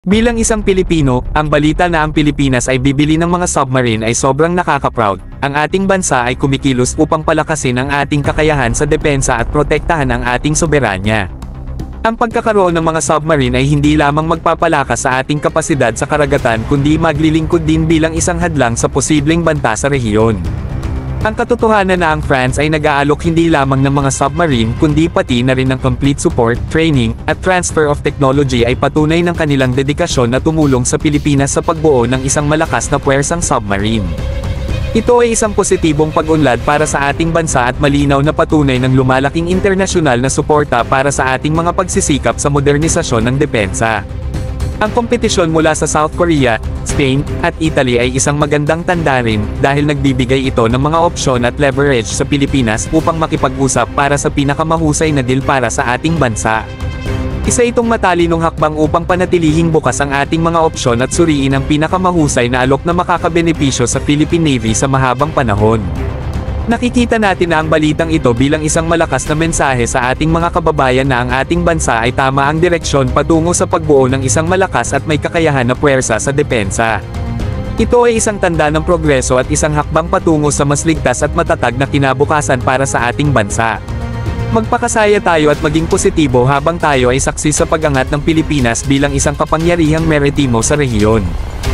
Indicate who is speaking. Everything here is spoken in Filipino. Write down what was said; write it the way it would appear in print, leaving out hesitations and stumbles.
Speaker 1: Bilang isang Pilipino, ang balita na ang Pilipinas ay bibili ng mga submarine ay sobrang nakaka-proud. Ang ating bansa ay kumikilos upang palakasin ang ating kakayahan sa depensa at protektahan ang ating soberanya. Ang pagkakaroon ng mga submarine ay hindi lamang magpapalakas sa ating kapasidad sa karagatan kundi maglilingkod din bilang isang hadlang sa posibleng banta sa rehiyon. Ang katotohanan na ang France ay nag-aalok hindi lamang ng mga submarine kundi pati na rin ng complete support, training, at transfer of technology ay patunay ng kanilang dedikasyon na tumulong sa Pilipinas sa pagbuo ng isang malakas na puwersang submarine. Ito ay isang positibong pag-unlad para sa ating bansa at malinaw na patunay ng lumalaking internasyonal na suporta para sa ating mga pagsisikap sa modernisasyon ng depensa. Ang kompetisyon mula sa South Korea, Spain, at Italy ay isang magandang tanda rin dahil nagbibigay ito ng mga opsyon at leverage sa Pilipinas upang makipag-usap para sa pinakamahusay na deal para sa ating bansa. Isa itong matalinong hakbang upang panatilihing bukas ang ating mga opsyon at suriin ang pinakamahusay na alok na makakabenepisyo sa Philippine Navy sa mahabang panahon. Nakikita natin na ang balitang ito bilang isang malakas na mensahe sa ating mga kababayan na ang ating bansa ay tama ang direksyon patungo sa pagbuo ng isang malakas at may kakayahan na puwersa sa depensa. Ito ay isang tanda ng progreso at isang hakbang patungo sa mas ligtas at matatag na kinabukasan para sa ating bansa. Magpakasaya tayo at maging positibo habang tayo ay saksi sa pag-angat ng Pilipinas bilang isang kapangyarihang maritimo sa rehiyon.